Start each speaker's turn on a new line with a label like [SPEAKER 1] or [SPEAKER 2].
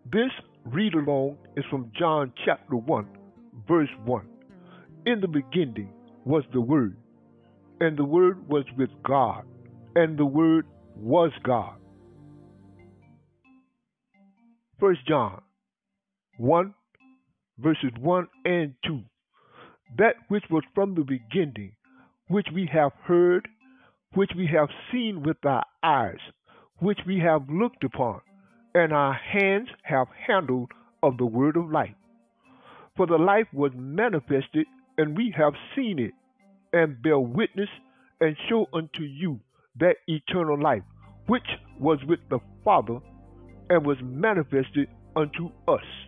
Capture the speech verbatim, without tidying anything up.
[SPEAKER 1] This read along is from John chapter one, verse one. In the beginning was the Word, and the Word was with God, and the Word was God. First John one, verses one and two. That which was from the beginning, which we have heard, which we have seen with our eyes, which we have looked upon, and our hands have handled of the word of life. For the life was manifested, and we have seen it, and bear witness, and show unto you that eternal life, which was with the Father, and was manifested unto us.